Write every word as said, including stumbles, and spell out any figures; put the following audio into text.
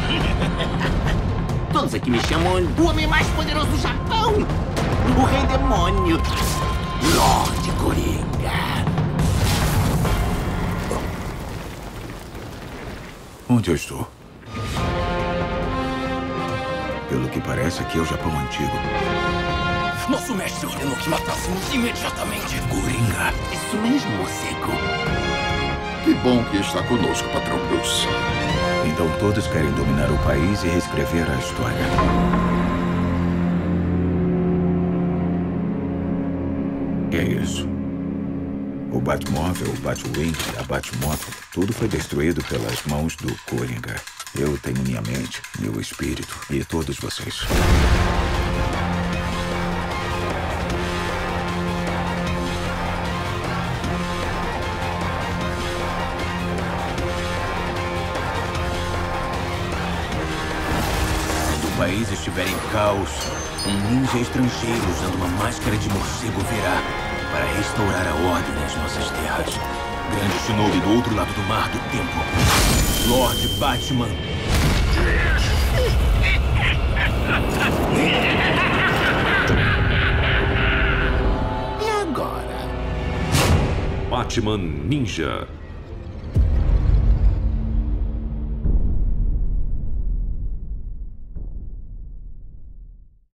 Todos aqui me chamam o homem mais poderoso do Japão. O Rei Demônio. Lorde Coringa. Onde eu estou? Pelo que parece, aqui é o Japão antigo. Nosso mestre ordenou que matássemos imediatamente. Coringa. Isso mesmo, morcego. Que bom que está conosco, patrão Bruce. Então todos querem dominar o país e reescrever a história. Que é isso? O Batmóvel, o Batwing, a Batmoto, tudo foi destruído pelas mãos do Coringa. Eu tenho minha mente, meu espírito e todos vocês. Quando o país estiver em caos, um ninja estrangeiro usando uma máscara de morcego virá para restaurar a ordem nas nossas terras. Grande Shinobi do outro lado do mar do tempo. Lord Batman. E agora? Batman Ninja.